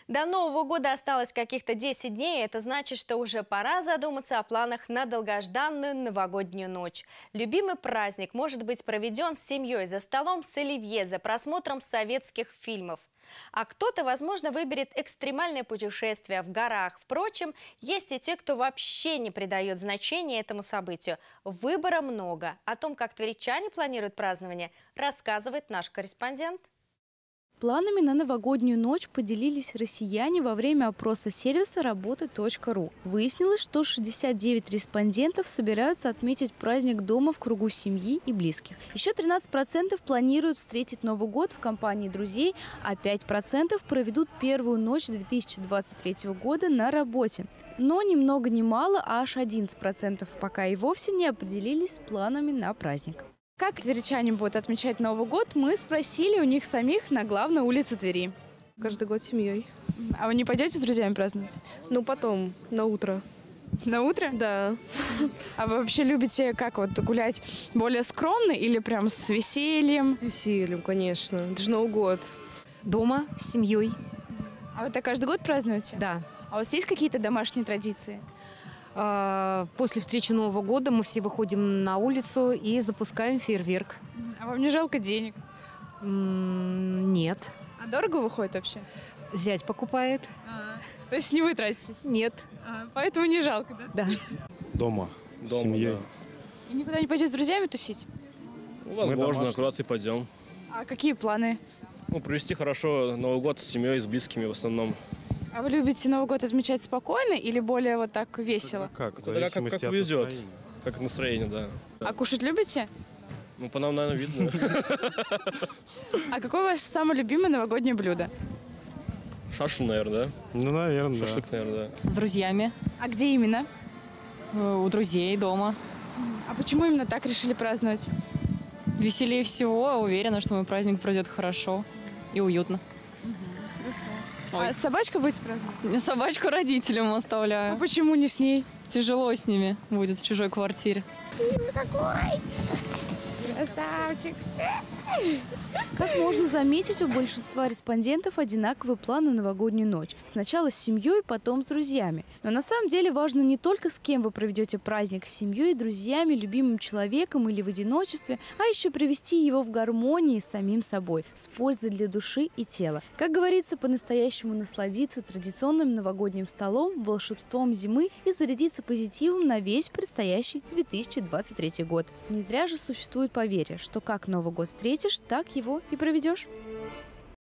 До Нового года осталось каких-то 10 дней. Это значит, что уже пора задуматься о планах на долгожданную новогоднюю ночь. Любимый праздник может быть проведен с семьей за столом с оливье, за просмотром советских фильмов. А кто-то, возможно, выберет экстремальное путешествие в горах. Впрочем, есть и те, кто вообще не придает значения этому событию. Выбора много. О том, как тверичане планируют празднование, рассказывает наш корреспондент. Планами на новогоднюю ночь поделились россияне во время опроса сервиса работы.ру. Выяснилось, что 69 респондентов собираются отметить праздник дома в кругу семьи и близких. Еще 13% планируют встретить Новый год в компании друзей, а 5% проведут первую ночь 2023 года на работе. Но ни много ни мало, а аж 11% пока и вовсе не определились с планами на праздник. Как тверичане будут отмечать Новый год, мы спросили у них самих на главной улице Твери. Каждый год с семьей. А вы не пойдете с друзьями праздновать? Ну, потом, на утро. На утро? Да. А вы вообще любите как вот гулять более скромно или прям с весельем? С весельем, конечно. Это же Новый год. Дома с семьей. А вы так каждый год празднуете? Да. А у вас есть какие-то домашние традиции? После встречи Нового года мы все выходим на улицу и запускаем фейерверк. А вам не жалко денег? Нет. А дорого выходит вообще? Зять покупает. То есть не вы тратитесь? Нет. Поэтому не жалко, да? Да. Дома с семьей. И никуда не пойдете с друзьями тусить? Возможно, куда-то и пойдем. А какие планы? Провести хорошо Новый год с семьей, с близкими в основном. А вы любите Новый год отмечать спокойно или более вот так весело? Как? В Тогда как зависимости от повезет. настроения. Как настроение, да. А кушать любите? По нам, наверное, видно. А какое ваше самое любимое новогоднее блюдо? Шашлык, наверное, да? Ну, наверное, да. Шашлык, наверное, да. С друзьями, А где именно? у друзей дома. А почему именно так решили праздновать? Веселее всего, уверена, что мой праздник пройдет хорошо и уютно. Ой. А с собачкой будете праздновать? Собачку родителям А оставляю. почему не с ней? Тяжело с ними будет в чужой квартире. Красавчик! Как можно заметить, у большинства респондентов одинаковый план на новогоднюю ночь. Сначала с семьей, потом с друзьями. Но на самом деле важно не только с кем вы проведете праздник, с семьей, друзьями, любимым человеком или в одиночестве, а еще привести его в гармонии с самим собой, с пользой для души и тела. Как говорится, по-настоящему насладиться традиционным новогодним столом, волшебством зимы и зарядиться позитивом на весь предстоящий 2023 год. Не зря же существует поверье, что как Новый год встретишь, так его и проведешь.